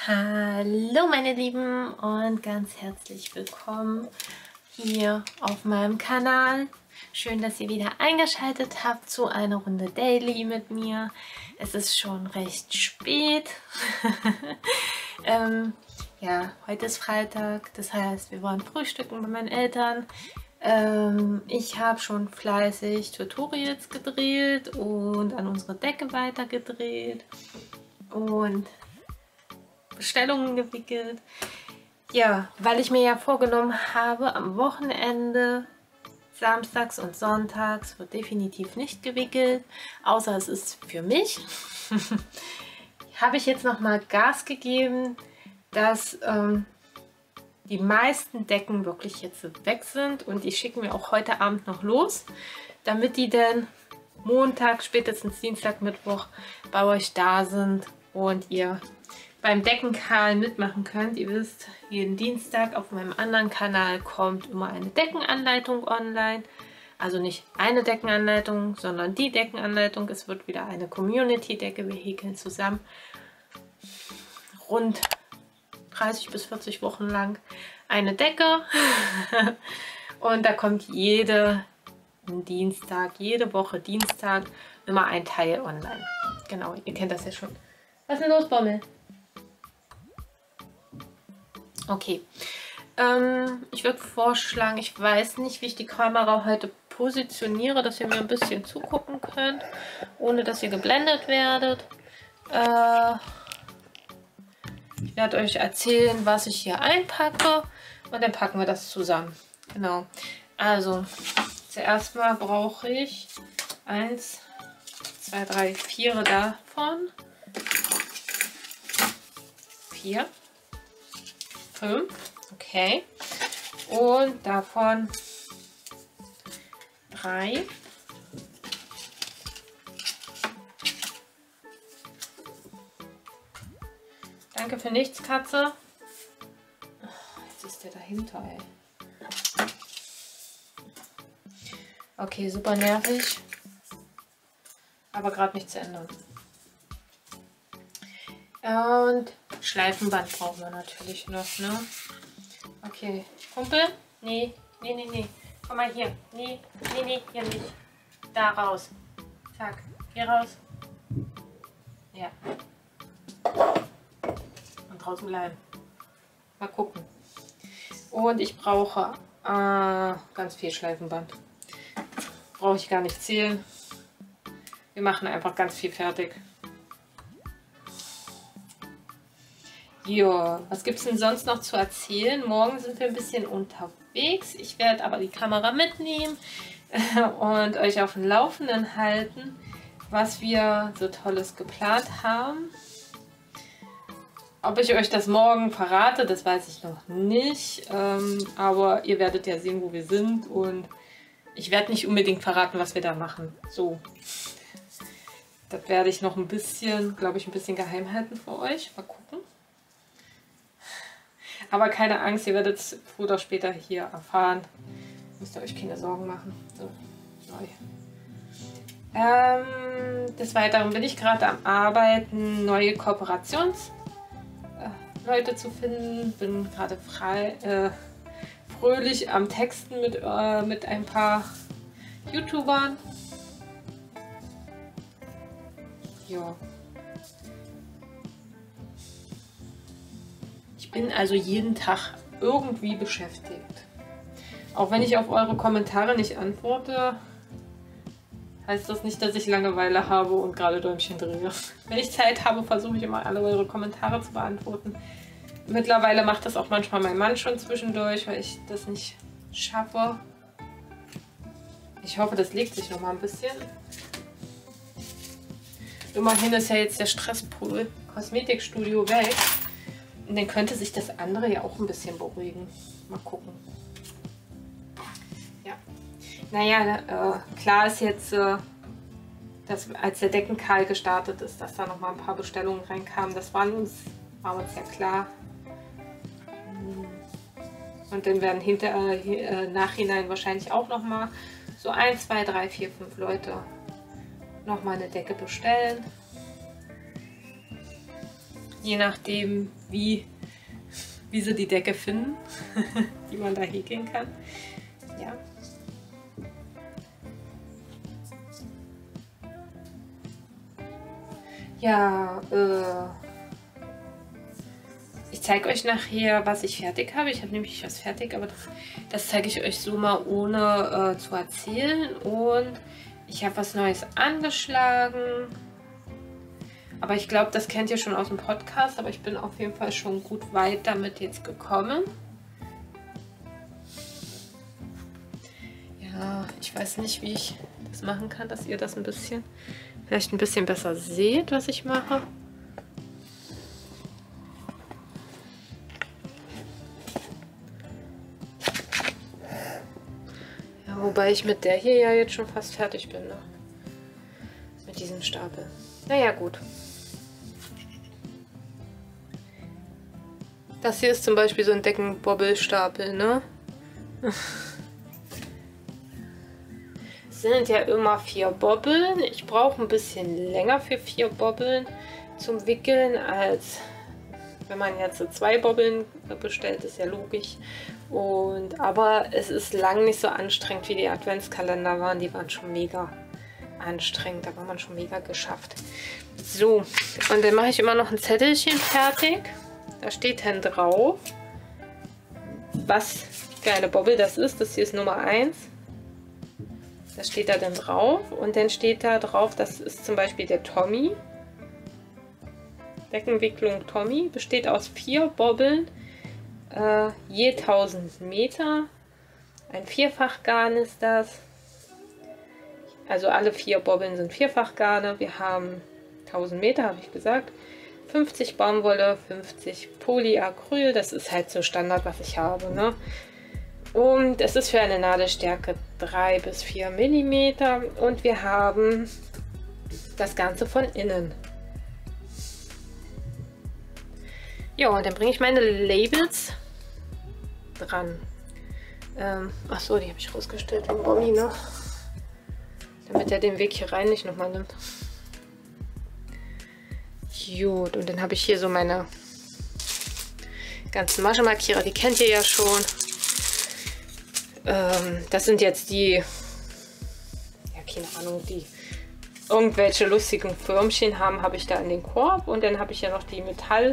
Hallo meine Lieben und ganz herzlich willkommen hier auf meinem Kanal. Schön, dass ihr wieder eingeschaltet habt zu einer Runde Daily mit mir. Es ist schon recht spät. Ja, heute ist Freitag, das heißt, wir wollen frühstücken bei meinen Eltern. Ich habe schon fleißig Tutorials gedreht und an unsere Decke weiter gedreht und Bestellungen gewickelt. Ja, weil ich mir ja vorgenommen habe, am Wochenende, samstags und sonntags, wird definitiv nicht gewickelt, außer es ist für mich. Habe ich jetzt noch mal Gas gegeben, dass die meisten Decken wirklich jetzt weg sind und die schicken wir auch heute Abend noch los, damit die dann Montag, spätestens Dienstag, Mittwoch bei euch da sind und ihr beim Deckenkahl mitmachen könnt. Ihr wisst, jeden Dienstag auf meinem anderen Kanal kommt immer eine Deckenanleitung online. Also nicht eine Deckenanleitung, sondern die Deckenanleitung. Es wird wieder eine Community-Decke. Wir häkeln zusammen rund 30 bis 40 Wochen lang eine Decke. Und da kommt jede Woche Dienstag immer ein Teil online. Genau, ihr kennt das ja schon. Was ist denn los, Bommel? Okay, ich würde vorschlagen, ich weiß nicht, wie ich die Kamera heute positioniere, dass ihr mir ein bisschen zugucken könnt, ohne dass ihr geblendet werdet. Ich werde euch erzählen, was ich hier einpacke und dann packen wir das zusammen. Genau, also zuerst mal brauche ich 1, 2, 3, 4 davon. 4. 5, okay, und davon 3, danke für nichts, Katze. Jetzt ist der dahinter, ey. Okay, super nervig, aber gerade nicht zu ändern. Und Schleifenband brauchen wir natürlich noch, ne? Okay, Kumpel? Nee. Komm mal hier. Nee, hier nicht. Da raus. Zack, hier raus. Ja. Und draußen bleiben. Mal gucken. Und ich brauche ganz viel Schleifenband. Brauche ich gar nicht zählen. Wir machen einfach ganz viel fertig. Ja, was gibt es denn sonst noch zu erzählen? Morgen sind wir ein bisschen unterwegs. Ich werde aber die Kamera mitnehmen und euch auf dem Laufenden halten, was wir so Tolles geplant haben. Ob ich euch das morgen verrate, das weiß ich noch nicht. Aber ihr werdet ja sehen, wo wir sind. Und ich werde nicht unbedingt verraten, was wir da machen. So. Das werde ich noch ein bisschen, glaube ich, ein bisschen geheim halten für euch. Mal gucken. Aber keine Angst, ihr werdet es früher oder später hier erfahren. Müsst ihr euch keine Sorgen machen. So, neu. Des Weiteren bin ich gerade am Arbeiten, neue Kooperationsleute zu finden. Bin gerade fröhlich am Texten mit ein paar YouTubern. Ja. Ich bin also jeden Tag irgendwie beschäftigt. Auch wenn ich auf eure Kommentare nicht antworte, heißt das nicht, dass ich Langeweile habe und gerade Däumchen drehe. Wenn ich Zeit habe, versuche ich immer alle eure Kommentare zu beantworten. Mittlerweile macht das auch manchmal mein Mann schon zwischendurch, weil ich das nicht schaffe. Ich hoffe, das legt sich noch mal ein bisschen. Immerhin ist ja jetzt der Stresspool Kosmetikstudio weg. Und dann könnte sich das andere ja auch ein bisschen beruhigen. Mal gucken. Ja. Naja, klar ist jetzt, dass als der Deckenkahl gestartet ist, dass da noch mal ein paar Bestellungen reinkamen. Das war uns ja klar. Und dann werden nachhinein wahrscheinlich auch noch mal so 1, 2, 3, 4, 5 Leute noch mal eine Decke bestellen. je nachdem, wie sie die Decke finden, die man da häkeln kann. Ja. Ja, ich zeige euch nachher, was ich fertig habe. Ich habe nämlich was fertig, aber das zeige ich euch so mal ohne zu erzählen. Und ich habe was Neues angeschlagen. Aber ich glaube, das kennt ihr schon aus dem Podcast. Aber ich bin auf jeden Fall schon gut weit damit jetzt gekommen. Ja, ich weiß nicht, wie ich das machen kann, dass ihr das vielleicht ein bisschen besser seht, was ich mache. Ja, wobei ich mit der hier ja jetzt schon fast fertig bin, ne? Mit diesem Stapel. Naja, gut. Das hier ist zum Beispiel so ein Deckenbobbelstapel, ne? Es sind ja immer 4 Bobbeln. Ich brauche ein bisschen länger für 4 Bobbeln zum Wickeln, als wenn man jetzt so 2 Bobbeln bestellt, ist ja logisch. Aber es ist lang nicht so anstrengend, wie die Adventskalender waren. Die waren schon mega anstrengend, da war man schon mega geschafft. So, und dann mache ich immer noch ein Zettelchen fertig. Da steht dann drauf, was für eine Bobbel das ist. Das hier ist Nummer 1. Das steht da dann drauf. Und dann steht da drauf, das ist zum Beispiel der Tommy. Deckenwicklung Tommy. Besteht aus 4 Bobbeln, je 1000 Meter. Ein Vierfachgarn ist das. Also alle 4 Bobbeln sind Vierfachgarne. Wir haben 1000 Meter, habe ich gesagt. 50 Baumwolle, 50 Polyacryl. Das ist halt so Standard, was ich habe, ne? Und es ist für eine Nadelstärke 3 bis 4 mm. Und wir haben das Ganze von innen. Ja, und dann bringe ich meine Labels dran. Achso, die habe ich rausgestellt wegen Bonnie, ne? Damit er den Weg hier rein nicht nochmal nimmt. Gut, und dann habe ich hier so meine ganzen Maschenmarkierer, die kennt ihr ja schon. Das sind jetzt die, ja, keine Ahnung, die irgendwelche lustigen Förmchen haben, habe ich da in den Korb. Und dann habe ich ja noch die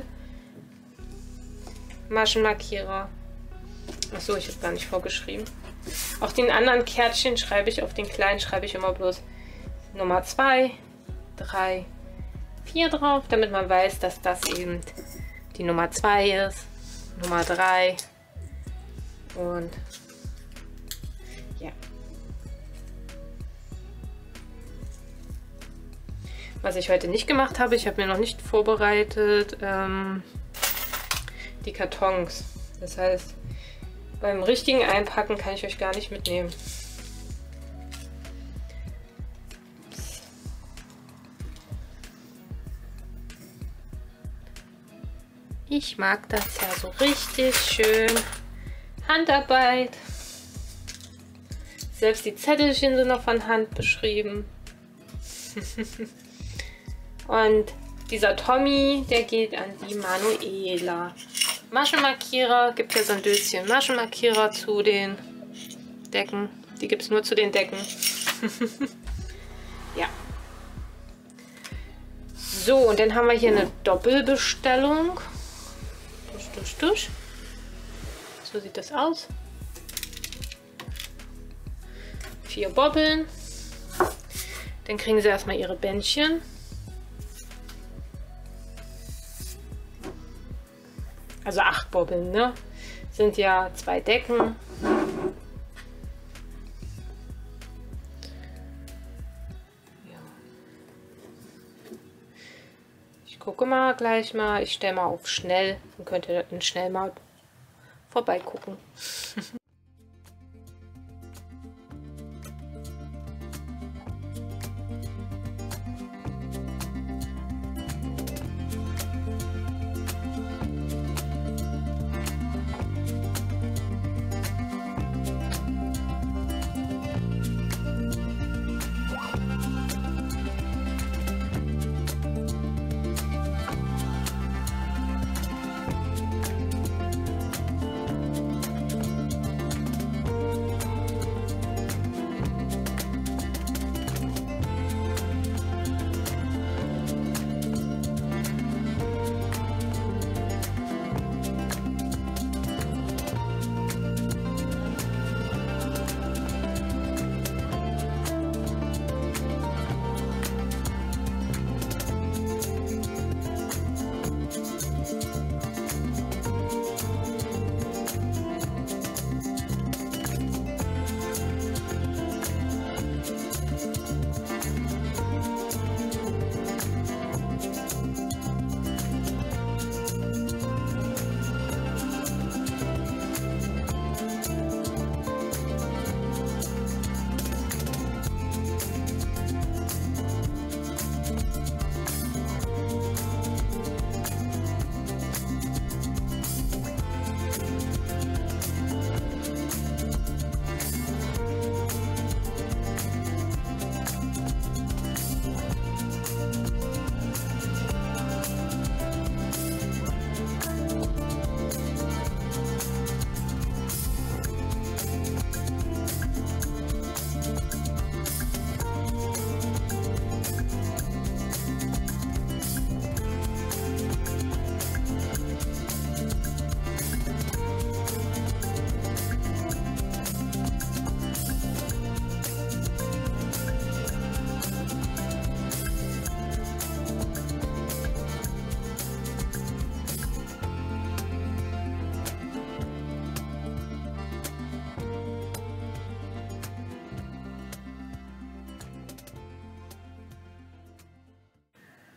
Metall-Maschenmarkierer. Achso, ich habe gar nicht vorgeschrieben. Auf den anderen Kärtchen schreibe ich, auf den kleinen schreibe ich immer bloß Nummer 2, 3, 4 drauf, damit man weiß, dass das eben die Nummer 2 ist, Nummer 3 und ja. Was ich heute nicht gemacht habe, ich habe mir noch nicht vorbereitet, die Kartons. Das heißt, beim richtigen Einpacken kann ich euch gar nicht mitnehmen. Ich mag das ja so richtig schön. Handarbeit. Selbst die Zettelchen sind noch von Hand beschrieben. Und dieser Tommy, der geht an die Manuela. Maschenmarkierer, gibt ja so ein Döschen Maschenmarkierer zu den Decken. Die gibt es nur zu den Decken. Ja. So, und dann haben wir hier eine Doppelbestellung. Tusch. So sieht das aus. 4 Bobbeln. Dann kriegen sie erstmal ihre Bändchen. Also 8 Bobbeln, ne? Sind ja 2 Decken. Ja. Ich gucke mal gleich mal. Ich stelle mal auf schnell. Dann könnt ihr dann schnell mal vorbeigucken.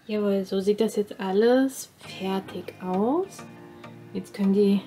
Jawohl, so sieht das jetzt alles fertig aus. Jetzt können die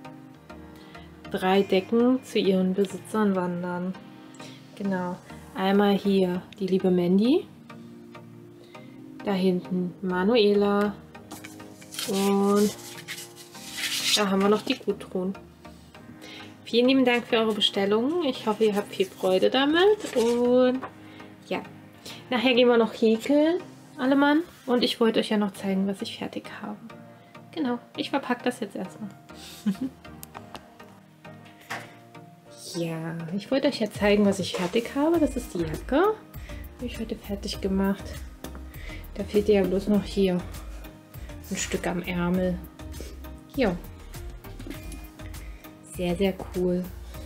3 Decken zu ihren Besitzern wandern. Genau. Einmal hier die liebe Mandy. Da hinten Manuela. Und da haben wir noch die Gudrun. Vielen lieben Dank für eure Bestellungen. Ich hoffe, ihr habt viel Freude damit. Und ja, nachher gehen wir noch häkeln, alle Mann. Und ich wollte euch ja noch zeigen, was ich fertig habe. Genau, ich verpacke das jetzt erstmal. Ja, ich wollte euch ja zeigen, was ich fertig habe. Das ist die Jacke. Die habe ich heute fertig gemacht. Da fehlt ja bloß noch hier ein Stück am Ärmel. Ja. Sehr, sehr cool.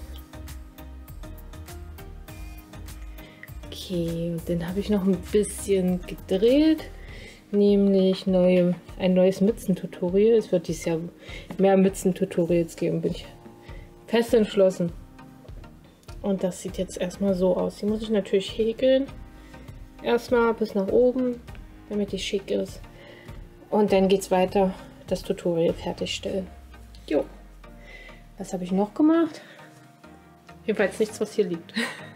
Okay, und dann habe ich noch ein bisschen gedreht, nämlich ein neues Mützen-Tutorial. Es wird dieses Jahr mehr Mützen-Tutorials geben, bin ich fest entschlossen. Und das sieht jetzt erstmal so aus. Die muss ich natürlich häkeln. Erstmal bis nach oben, damit die schick ist. Und dann geht es weiter, das Tutorial fertigstellen. Jo. Was habe ich noch gemacht? Jedenfalls nichts, was hier liegt.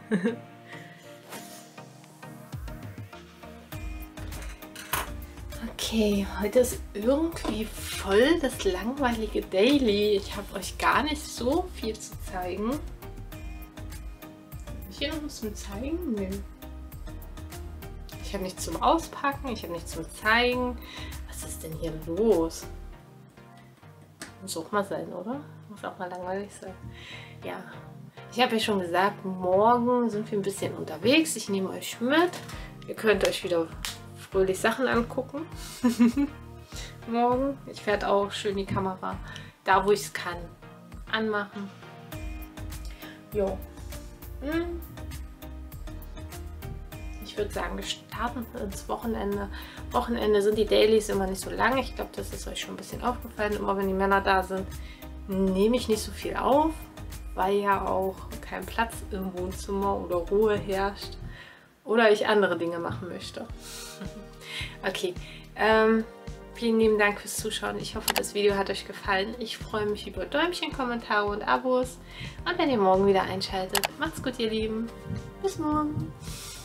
Okay, heute ist irgendwie voll das langweilige Daily. Ich habe euch gar nicht so viel zu zeigen. Habe ich hier noch was zum Zeigen? Nee. Ich habe nichts zum Auspacken, ich habe nichts zum Zeigen. Was ist denn hier los? Muss auch mal sein, oder? Muss auch mal langweilig sein. Ja, ich habe ja schon gesagt, morgen sind wir ein bisschen unterwegs. Ich nehme euch mit. Ihr könnt euch wieder fröhlich Sachen angucken. Morgen. Ich werde auch schön die Kamera, da wo ich es kann, anmachen. Jo. Ich würde sagen, wir starten ins Wochenende. Wochenende sind die Dailies immer nicht so lang. Ich glaube, das ist euch schon ein bisschen aufgefallen. Immer wenn die Männer da sind, nehme ich nicht so viel auf, weil ja auch kein Platz im Wohnzimmer oder Ruhe herrscht. Oder ich andere Dinge machen möchte. Okay, vielen lieben Dank fürs Zuschauen. Ich hoffe, das Video hat euch gefallen. Ich freue mich über Däumchen, Kommentare und Abos. Und wenn ihr morgen wieder einschaltet, macht's gut, ihr Lieben. Bis morgen.